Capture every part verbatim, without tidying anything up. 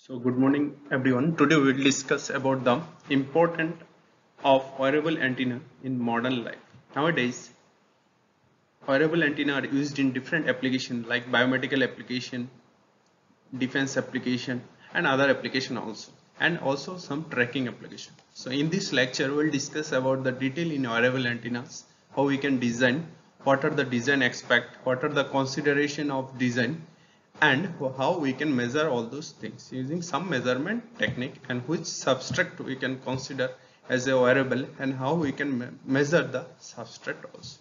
So good morning everyone. Today we will discuss about the importance of wearable antenna in modern life. Nowadays, wearable antenna are used in different applications like biomedical application, defense application and other application also, and also some tracking application. So in this lecture we will discuss about the detail in wearable antennas, how we can design, what are the design aspect, what are the consideration of design, and how we can measure all those things using some measurement technique, and which substrate we can consider as a wearable and how we can me measure the substrate also.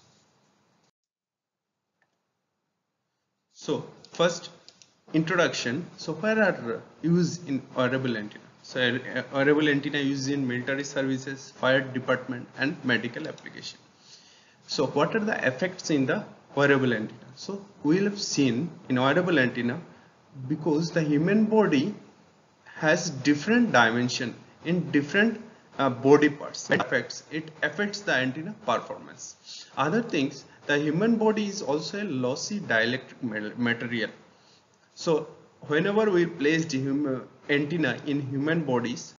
So first, introduction. So where are used in wearable antenna? So wearable antenna used in military services, fire department and medical application. So what are the effects in the wearable antenna? So we will have seen in wearable antenna, because the human body has different dimension in different uh, body parts, it affects it affects the antenna performance. Other things, the human body is also a lossy dielectric material. So whenever we place the human antenna in human bodies,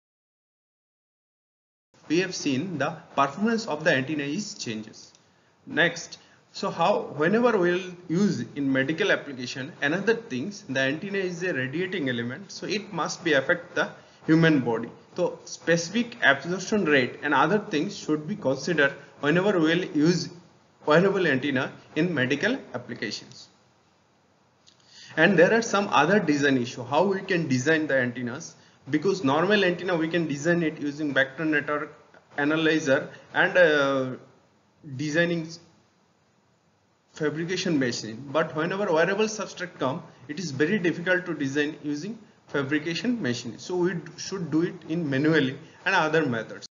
we have seen the performance of the antenna is changes. Next, so how whenever we will use in medical application, another things, the antenna is a radiating element, so it must be affect the human body. So specific absorption rate and other things should be considered whenever we will use wearable antenna in medical applications. And there are some other design issue, how we can design the antennas, because normal antenna we can design it using vector network analyzer and uh, designing fabrication machine, but whenever wearable substrate come, it is very difficult to design using fabrication machine, so we should do it in manually and other methods.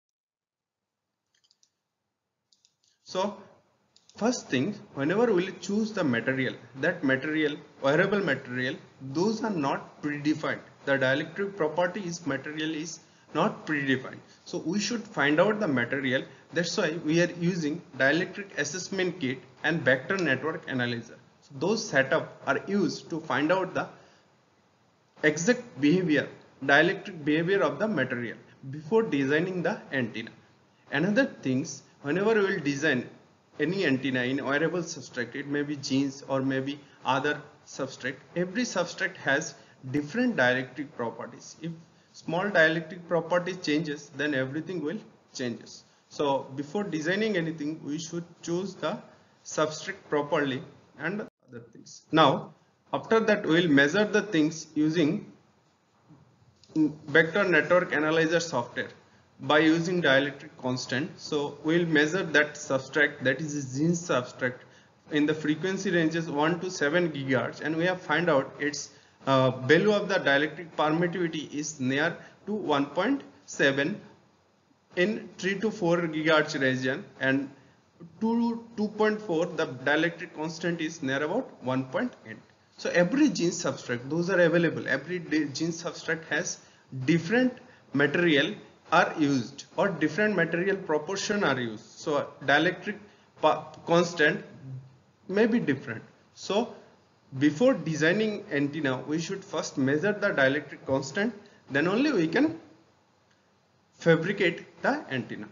So first thing, whenever we will choose the material, that material, wearable material, those are not predefined. The dielectric property is material is not predefined. So we should find out the material. That's why we are using dielectric assessment kit and vector network analyzer. So those setup are used to find out the exact behavior, dielectric behavior of the material before designing the antenna. Another things, whenever we will design any antenna in wearable substrate, it may be jeans or maybe other substrate, every substrate has different dielectric properties. If small dielectric property changes, then everything will changes. So before designing anything, we should choose the substrate properly and other things. Now after that, we will measure the things using vector network analyzer software by using dielectric constant. So we will measure that substrate, that is a jeans substrate, in the frequency ranges one to seven gigahertz, and we have find out its uh, value of the dielectric permittivity is near to one point seven in three to four gigahertz region, and two to two point four the dielectric constant is near about one point eight. So every jeans substrate, those are available, every jeans substrate has different material are used or different material proportion are used, so dielectric constant may be different. So before designing antenna, we should first measure the dielectric constant, then only we can fabricate the antenna.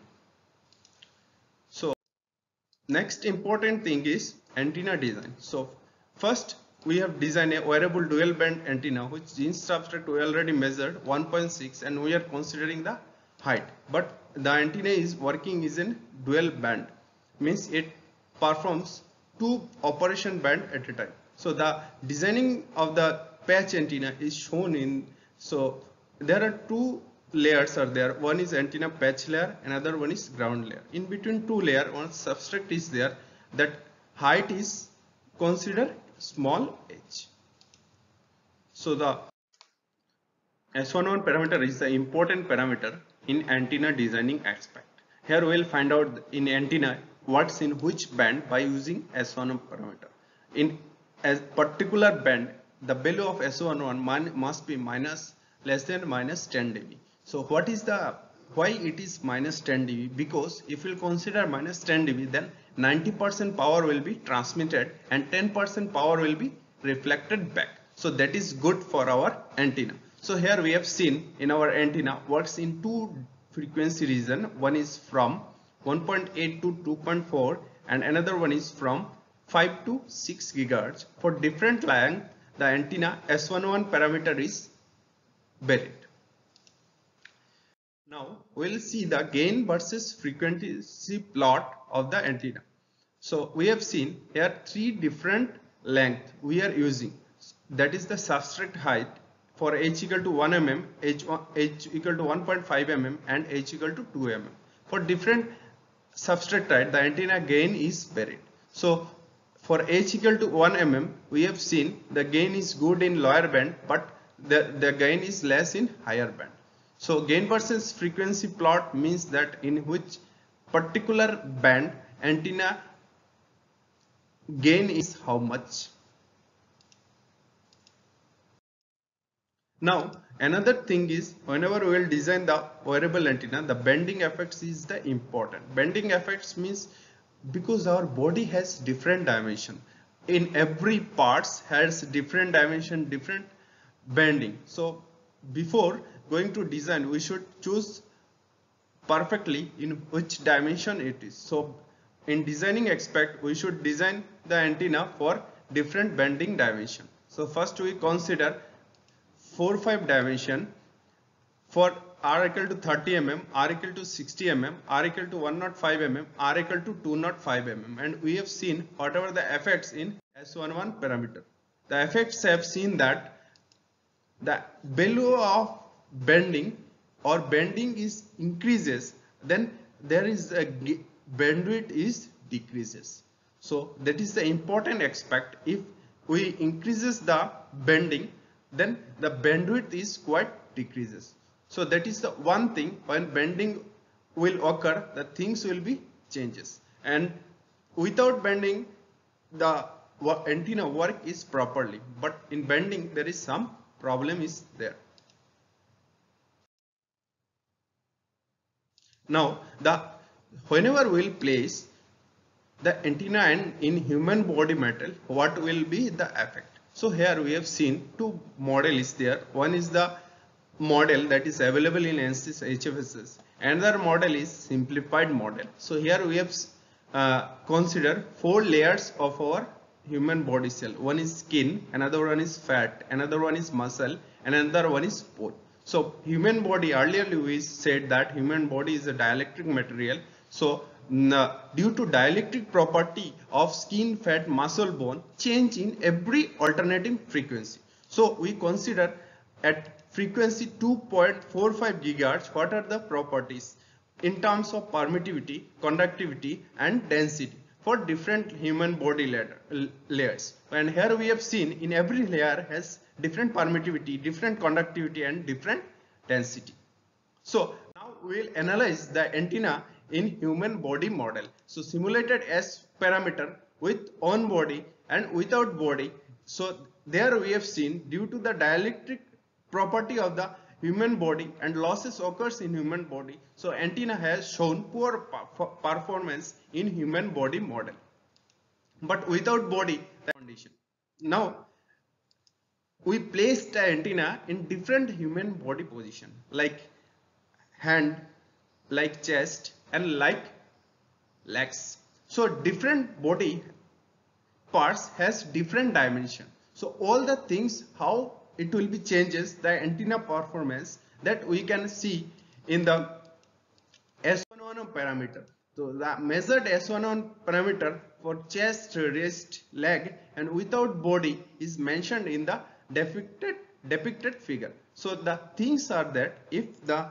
So next important thing is antenna design. So first we have designed a wearable dual band antenna, which jeans substrate we already measured one point six, and we are considering the height, but the antenna is working is in dual band, means it performs two operation band at a time. So the designing of the patch antenna is shown in, so there are two layers are there, one is antenna patch layer, another one is ground layer. In between two layer, one substrate is there, that height is considered small h. So the S eleven parameter is the important parameter in antenna designing aspect. Here we will find out in antenna what's in which band by using S eleven parameter. In a particular band, the value of S eleven must be minus less than minus ten dB. So what is the, why it is minus ten dB? Because if you consider minus ten dB, then ninety percent power will be transmitted and ten percent power will be reflected back. So that is good for our antenna. So here we have seen in our antenna works in two frequency region. One is from one point eight to two point four and another one is from five to six gigahertz. For different length, the antenna S eleven parameter is varied. Now we will see the gain versus frequency plot of the antenna. So we have seen here three different length we are using. That is the substrate height for h equal to one millimeter, h, h equal to one point five millimeter and h equal to two millimeter. For different substrate height, the antenna gain is varied. So for h equal to one millimeter, we have seen the gain is good in lower band, but the, the gain is less in higher band. So gain versus frequency plot means that in which particular band antenna gain is how much. Now another thing is, whenever we will design the wearable antenna, the bending effects is the important. Bending effects means because our body has different dimension. In every parts has different dimension, different bending. So before going to design, we should choose perfectly in which dimension it is. So in designing aspect, we should design the antenna for different bending dimension. So first we consider four five dimension for R equal to thirty millimeter, R equal to sixty millimeter, R equal to one hundred five millimeter, R equal to two hundred five millimeter, and we have seen whatever the effects in S eleven parameter. The effects have seen that the value of bending or bending is increases, then there is a bandwidth is decreases. So that is the important aspect. If we increases the bending, then the bandwidth is quite decreases. So that is the one thing, when bending will occur, the things will be changes, and without bending the antenna work is properly, but in bending there is some problem is there. Now the whenever we will place the antenna and in human body metal, what will be the effect? So here we have seen two models there. One is the model that is available in ANSYS H F S S. Another model is simplified model. So here we have uh, considered four layers of our human body cell. One is skin, another one is fat, another one is muscle, and another one is bone. So human body, earlier we said that human body is a dielectric material. So due to dielectric property of skin, fat, muscle, bone, change in every alternating frequency. So we consider at frequency two point four five gigahertz, what are the properties in terms of permittivity, conductivity and density for different human body layer, layers. And here we have seen in every layer has different permittivity, different conductivity and different density. So now we will analyze the antenna in human body model. So simulated S parameter with on body and without body. So there we have seen due to the dielectric property of the human body and losses occurs in human body. So antenna has shown poor performance in human body model, but without body the condition. Now we place the antenna in different human body position, like hand, like chest and like legs. So different body parts has different dimension. So all the things how it will be changes the antenna performance that we can see in the S eleven parameter. So the measured S eleven parameter for chest, wrist, leg and without body is mentioned in the depicted depicted figure. So the things are that if the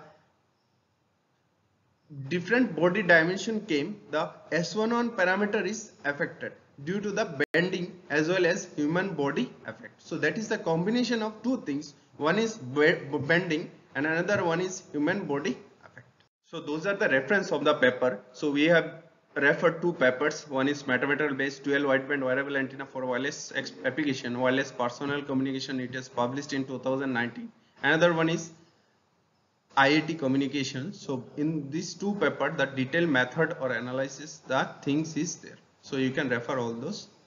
different body dimension came, the S eleven parameter is affected due to the bending as well as human body effect. So that is the combination of two things. One is bending and another one is human body effect. So those are the reference of the paper. So we have referred two papers. One is mathematical based dual wideband wearable antenna for wireless application, wireless personal communication. It is published in two thousand nineteen. Another one is I I T communication. So in these two papers, the detailed method or analysis, the things is there. So you can refer all those.